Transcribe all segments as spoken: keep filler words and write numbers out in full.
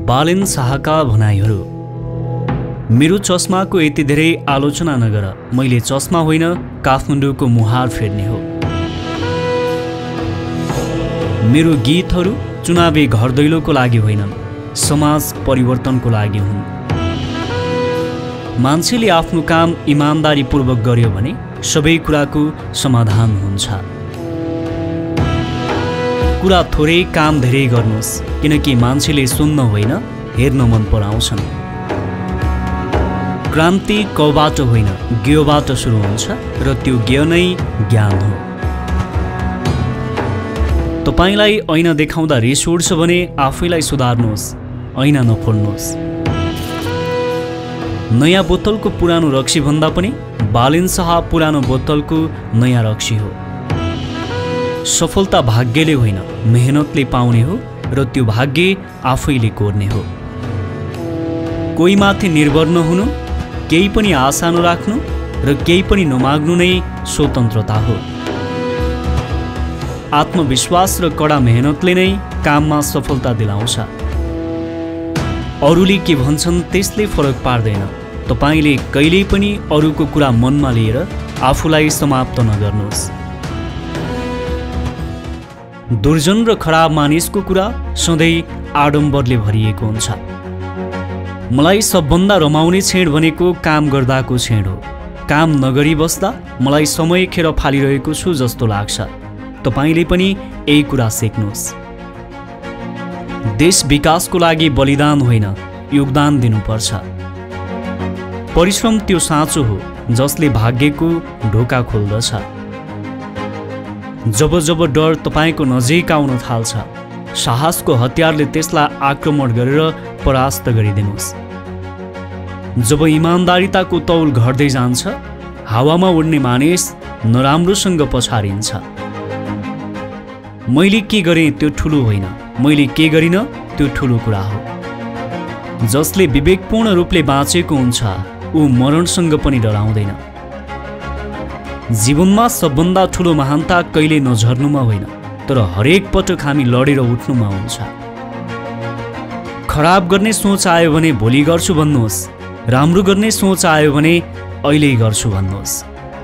बालेन शाहका भनाइहरू। मेरो चस्माको यति धेरै आलोचना नगर, मैले चस्मा होइन काठमाडौँको मुहार फेर्ने हो। मेरो गीतहरू चुनावी घरदैलोको लागि होइनन्, समाज परिवर्तनको लागि हुन्। मान्छेले आफ्नो काम इमानदारीपूर्वक गर्यो भने सबै कुराको समाधान हुन्छ। कुरा थोरै काम धेरै गर्नुहोस्, किनकि मान्छेले सुन्न होइन हेर्न मन पराउँछन्। क्रान्ति कबाट होइन ज्ञबाट सुरु हुन्छ र त्यो ज्ञ नै ज्ञान हो। तपाईलाई ऐना देखाउँदा रिस उठ्छ भने आफैलाई सुधार्नुहोस्, ऐना नफोड्नुहोस्। नयाँ बोतलको पुरानो रक्सी भन्दा पनि बालेन शाह पुरानो बोतलको नयाँ रक्सी हो। सफलता भाग्यले होइन मेहनतले पाउने हो र त्यो भाग्य आफैले कोर्ने हो। कोही माथि निर्भर नहुनु, केही पनि आशा नराख्नु र केही पनि नमाग्नु नै स्वतन्त्रता हो। आत्मविश्वास र कडा मेहनतले नै काममा सफलता दिलाउँछ। अरूले के भन्छन् त्यसले फरक पार्दैन। तपाईले कहिल्यै पनि अरूको कुरा मनमा लिएर आफूलाई समाप्त नगर्नुहोस्। दुर्जन र खराब मानिसको कुरा सधैँ आडम्बरले भरिएको हुन्छ। मलाई सबभन्दा रमाउने छेड भनेको काम गर्दाको छेड हो। काम नगरी बस्दा मलाई समय खेर फालिरहेको छु जस्तो लाग्छ। तपाईले पनि यही कुरा सिक्नुहोस्। देश विकासको लागि बलिदान होइन योगदान दिनुपर्छ। परिश्रम त्यो साँचो हो जसले भाग्यको ढोका खोल्दछ। जब जब डर तपाईको नजिक आउन थाल्छ, साहसको हतियारले त्यसलाई आक्रमण गरेर परास्त गरिदिनुहोस्। जब इमानदारिताको तौल घट्दै जान्छ, हावामा उड्ने मानिस नराम्रोसँग पछारिन्छ। मैले के गरेँ त्यो ठुलो होइन, मैले के गरिन त्यो ठुलो कुरा हो। जसले विवेकपूर्ण रूपले बाँचेको हुन्छ ऊ मरणसँग पनि डराउँदैन। जीवनमा सबभन्दा ठुलो महानता कहिले नझर्नुमा होइन, तर हरेक पटक हामी लडेर उठ्नुमा हुन्छ। खराब गर्ने सोच आयो भने भोलि गर्छु भन्नुहोस्, राम्रो गर्ने सोच आयो भने अहिले गर्छु भन्नुहोस्।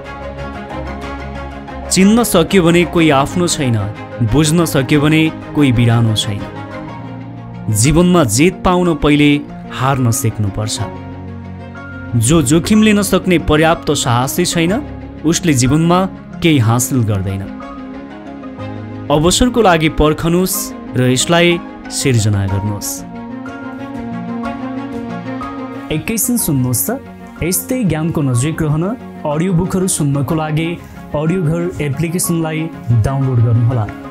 चिन्न सक्यो भने कोही आफ्नो छैन, बुझ्न सक्यो भने कोही बिरानो छैन। जीवनमा जित पाउन पहिले हार्न सिक्नुपर्छ। जो जोखिम लिन सक्ने पर्याप्त साहसी छैन उसले जीवनमा केही हासिल गर्दैन। अवसरको लागि पर्खनुहोस् र यसलाई सिर्जना गर्नुहोस्। एकैछिन सुन्नुहोस् त, यस्तै ज्ञानको नजिक रहन अडियो बुकहरू सुन्नको लागि अडियो घर एप्लिकेसनलाई डाउनलोड गर्नुहोला।